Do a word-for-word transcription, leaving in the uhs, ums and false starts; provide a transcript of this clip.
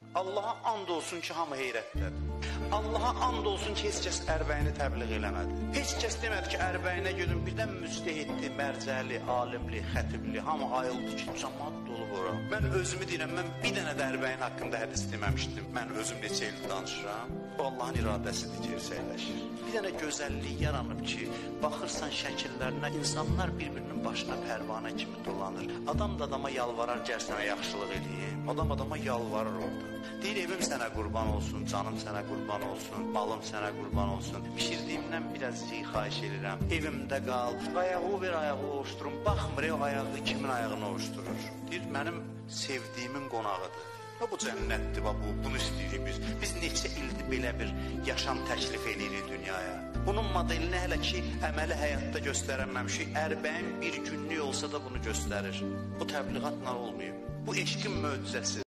Allaha and olsun ki, hamı heyrətdədir. Allaha and olsun ki, heç kəs ərbəyini təbliğ eləmədi. Heç kəs demədi ki, ərbəyinə gedin, birdən müctəhidli, mərcəli, alimli, xətibli, hamı ayıldı ki, cəmaat dolub ora. Mən özümü deyirəm, mən bir dənə də ərbəyin haqqında hədis deməmişdim. Mən özüm neçə il danışıram. Bu Allahın iradəsidir, gerçəkləşir. Bir dənə gözəllik yaranıb ki, baxırsan şəkillərinə, insanlar bir-birinin başına pərvanə kimi dolanır. Adam da adama yalvarar, gəl sənə yaxşılıq eləyim. Adam adama yalvarır orada. Deyir, evim sənə qurban olsun, canım sənə qurban olsun, malım sənə qurban olsun. Pişirdiyimdən biraz şey xahiş edirəm. Evimdə qal, ayağı ver, ayağı ovuşdurum. Baxmır, o ayağı kimin ayağını ovuşdurur. Deyir, mənim sevdiyimin qonağıdır. Və bu cənnətdir, bu, bunu istəyirik biz. Biz neçə ildir belə bir yaşam təklif edirik dünyaya. Bunun modelini hələ ki, əməli həyatda göstərəməmişik. Ərbəyin bir günlük olsa da bunu göstərir. Bu təbliğatla olmayıb. Bu eşqin möcüzəsi.